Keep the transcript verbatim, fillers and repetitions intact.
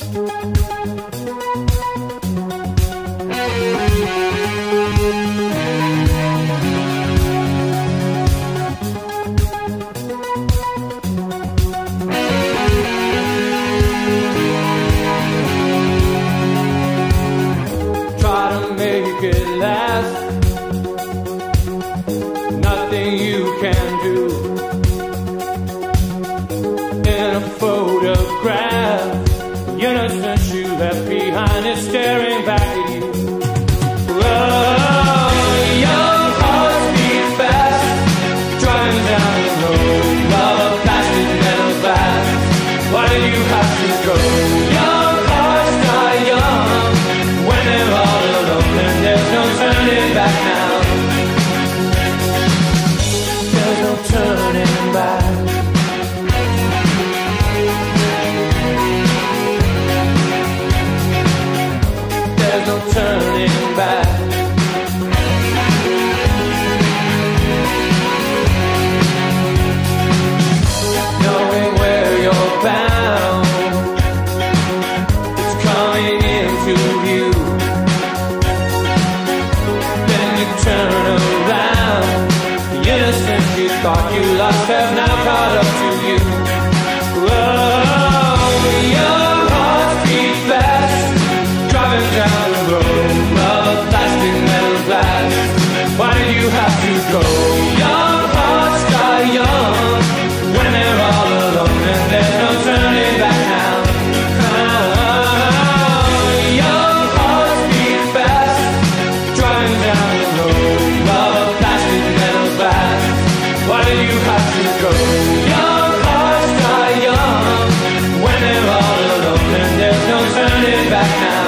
Make it last. Nothing you can do. In a photograph, the innocence you left behind is staring back at you. Oh, young hearts beat fast, driving down the road of plastic metal glass. Why do you have to go? Young hearts die young when they're all alone, and there's no turning back now. There's no turning back. There's no turning back. Knowing where you're bound, it's coming into view. Turn around. The innocence you thought you lost have now caught up to you. Oh, young hearts beat fast, driving down the road of plastic metal glass. Why did you have to go? Young hearts die young when they're all alone, and there's no turning back now. Oh, young hearts beat fast, driving down the road of plastic metal glass. Why do you have to go? Young hearts die young when they're all alone, and there's no turning back now.